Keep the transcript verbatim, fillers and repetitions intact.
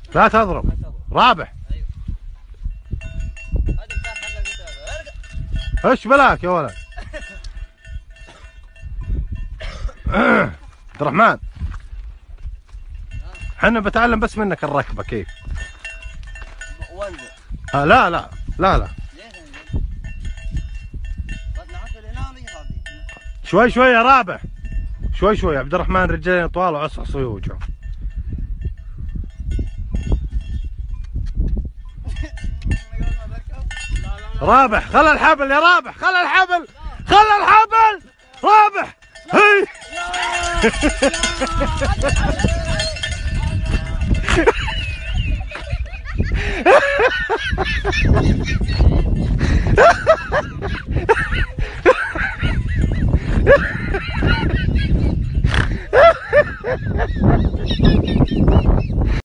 لا تضرب. رابح. ايش بلاك يا ولد؟ عبد الرحمن حنا بتعلم بس منك الركبه كيف. آه لا لا لا لا شوي شوي يا رابح، شوي شوي. عبد الرحمن رجلين طوال وعصعص ويوجعه. رابح خل الحبل يا رابح، خل الحبل، خل الحبل رابح. هي